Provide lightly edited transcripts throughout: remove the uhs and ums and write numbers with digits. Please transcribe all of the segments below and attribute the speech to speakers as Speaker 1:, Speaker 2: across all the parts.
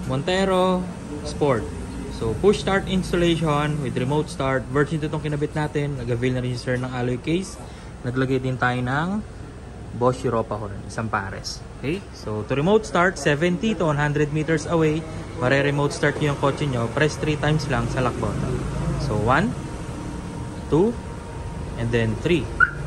Speaker 1: Montero Sport. So push start installation with remote start. Version 2 itong kinabit natin. Nag-avail na rin si sir ng alloy case. Naglagay din tayo ng Bosch Europa horn, isang pares. Okay? So to remote start, 70 to 100 meters away, mare-remote start nyo yung kotse nyo. Press 3 times lang sa lock button. So 1, 2, and then 3.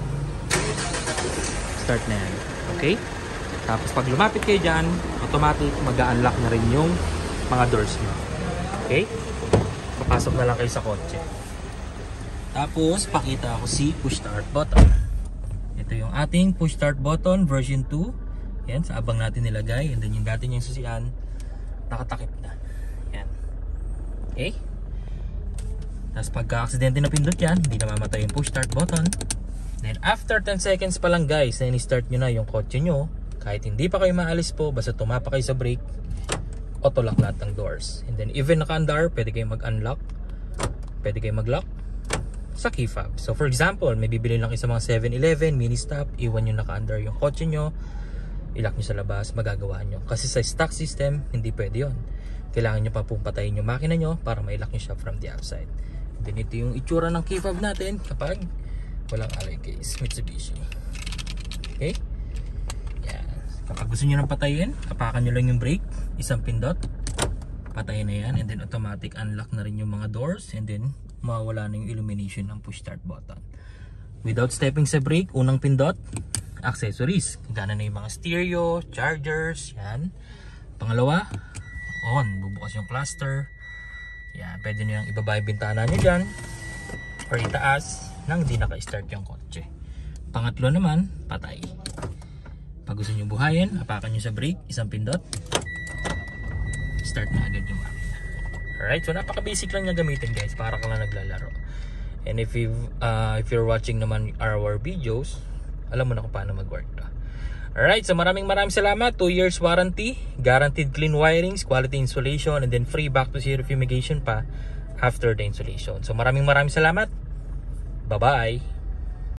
Speaker 1: Start na yan. Okay? Tapos pag lumapit kayo dyan, automatic mag-unlock na rin yung mga doors nyo. Okay? Papasok na lang kayo sa kotse. Tapos, pakita ako si push start button. Ito yung ating push start button version 2. Yan, sa abang natin nilagay. And then yung dati niyang susian, nakatakip na. Yan. Okay? Tapos pagka-aksidente na pindot yan, hindi na mamatay yung push start button. Then after 10 seconds pa lang guys, na in-start nyo na yung kotse nyo, kahit hindi pa kayo maalis po, basta tumapa kayo sa brake, auto lock lahat ng doors. And then even naka-andar, pwede kayo mag-unlock, pwede kayo mag-lock sa key fob. So for example, may bibili lang kayo sa mga 7-Eleven, mini stop, iwan nyo naka-andar yung kotse nyo, ilock nyo sa labas, magagawa nyo. Kasi sa stock system, hindi pwede yun. Kailangan nyo pa pong patayin yung makina nyo para ma-lock nyo siya from the outside. And then ito yung itsura ng key fob natin kapag walang alloy case, Mitsubishi. Okay? Yan. Kapag gusto nyo nang patayin, kapakan nyo lang yung brake, isang pindot, patayin na yan, and then automatic unlock na rin yung mga doors, and then mawawala na yung illumination ng push start button. Without stepping sa brake, unang pindot, accessories. Gana na yung mga stereo, chargers, yan. Pangalawa, on, bubukas yung cluster. Yan, pwede nyo yung ibaba yung bintana nyo dyan, or itaas, nang di naka-start yung kotse. Pangatlo naman, patay. Pag gusto nyo buhayin, apakan nyo sa brake, isang pindot, start na agad yung makina. Alright, so napaka-basic lang niya gamitin guys, para ka lang naglalaro. And if you're watching naman our videos, alam mo na kung paano mag-work to. Alright, so maraming salamat. 2 years warranty, guaranteed clean wirings, quality installation, and then free back to zero fumigation pa after the installation. So maraming salamat. Bye-bye.